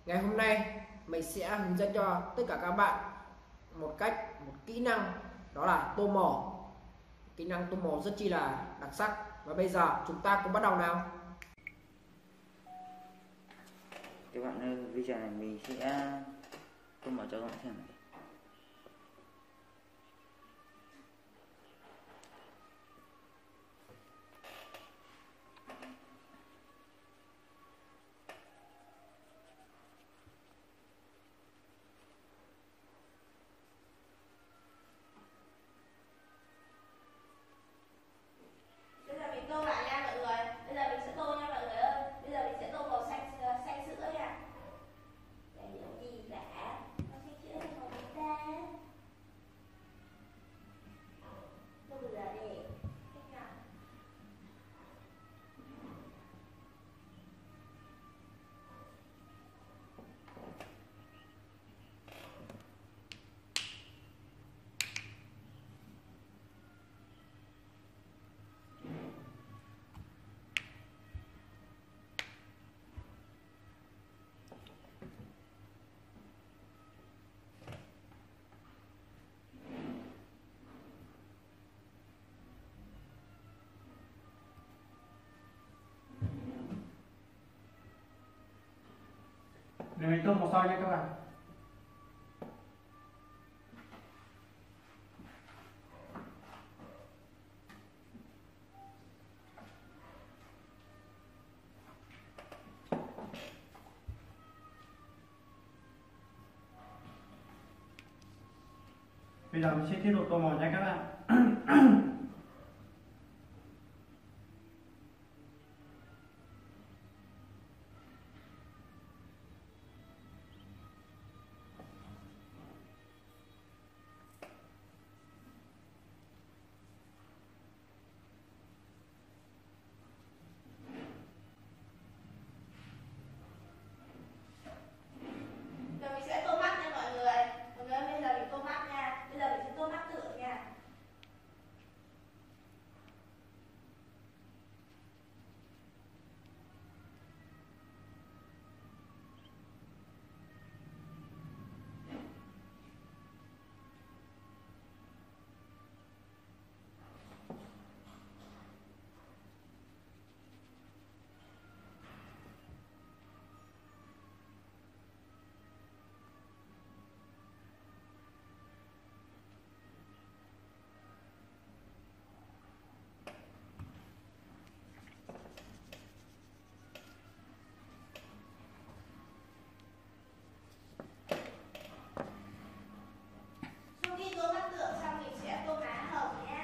Ngày hôm nay mình sẽ hướng dẫn cho tất cả các bạn một kỹ năng, đó là tô màu. Kỹ năng tô màu rất chi là đặc sắc, và bây giờ chúng ta cùng bắt đầu nào. Các bạn ơi, bây giờ này mình sẽ tô màu cho các bạn xem này. Bây giờ mình tô lại nha mọi người. Bây giờ mình sẽ tô nha mọi người ơi. Bây giờ mình sẽ tô màu xanh sữa nha. Để những gì cả. Màu xanh sữa hay màu gì ta? Tô bây giờ đi. Cách nào? Để mình tô màu soi nha các bạn. Bây giờ mình sẽ tiếp tục tô màu nha các bạn. Giờ mình sẽ tô mắt nha mọi người. Mọi người ơi, bây giờ mình tô mắt nha. Bây giờ mình sẽ tô mắt tượng nha. Sau khi tô mắt tượng xong mình sẽ tô má hồng nhé.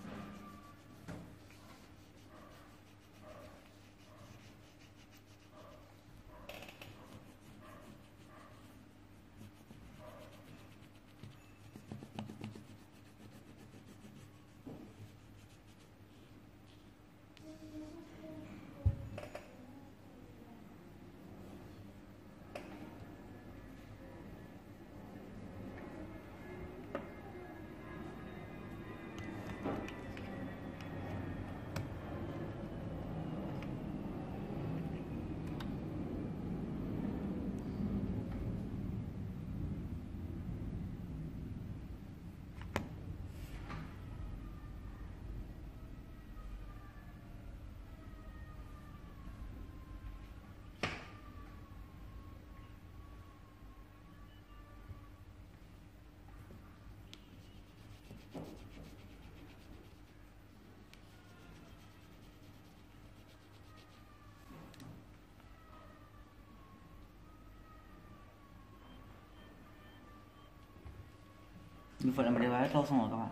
Như vậy là mình đã tô xong rồi các bạn.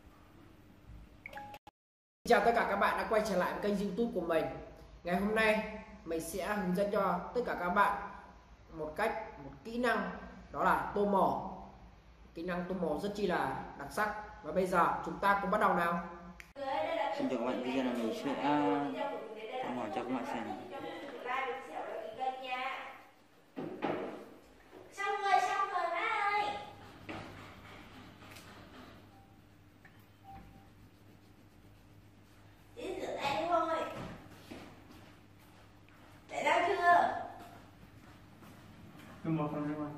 Chào tất cả các bạn đã quay trở lại với kênh YouTube của mình. Ngày hôm nay mình sẽ hướng dẫn cho tất cả các bạn một kỹ năng, đó là tô màu. Kỹ năng tô màu rất chi là đặc sắc, và bây giờ chúng ta cùng bắt đầu nào. Xin chào các bạn, bây giờ là mình sẽ tô màu cho các bạn xem. Xong rồi má ơi. Đi rửa tay thôi. Để rau chưa? Cứ một phần thôi.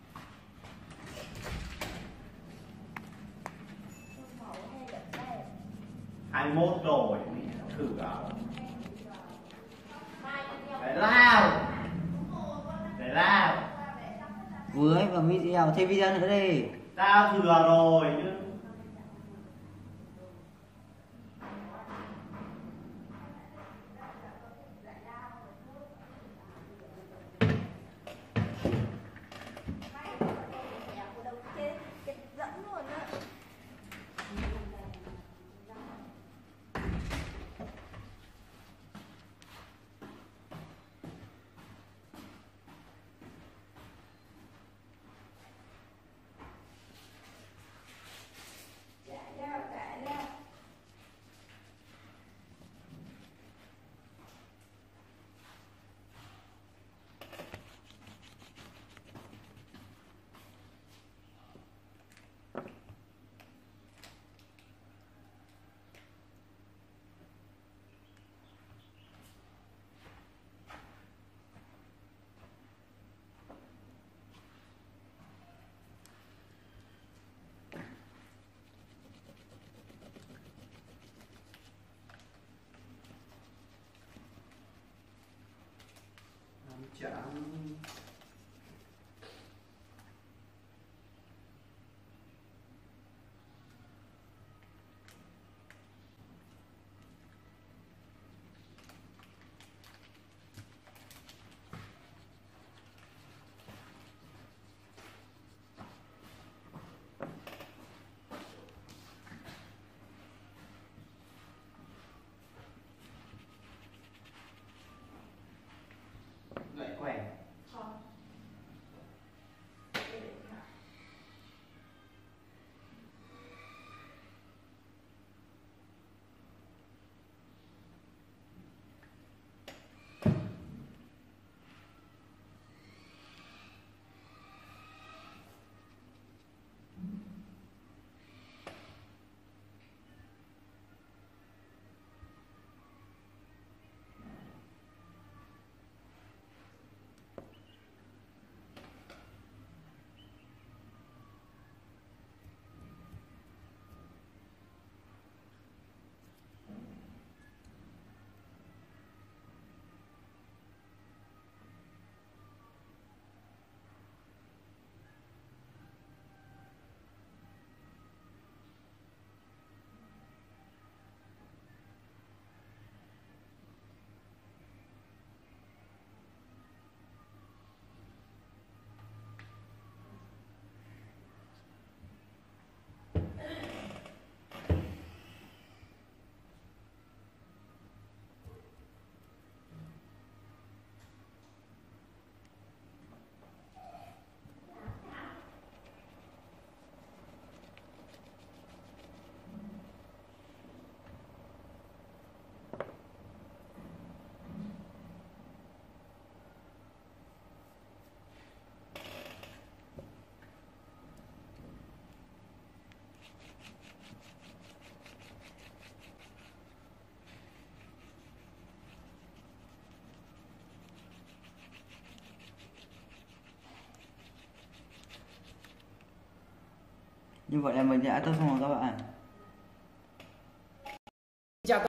màu hay đậm đây. 21 rồi, thử vào. Mai đi theo. Để lao. Để lao. Với vào video, thêm video nữa đi. Tao thừa rồi chứ. Dẫn luôn á. Chạy ra. Chán. Lại khỏe. Không. Như vậy là mình đã tô xong rồi các bạn.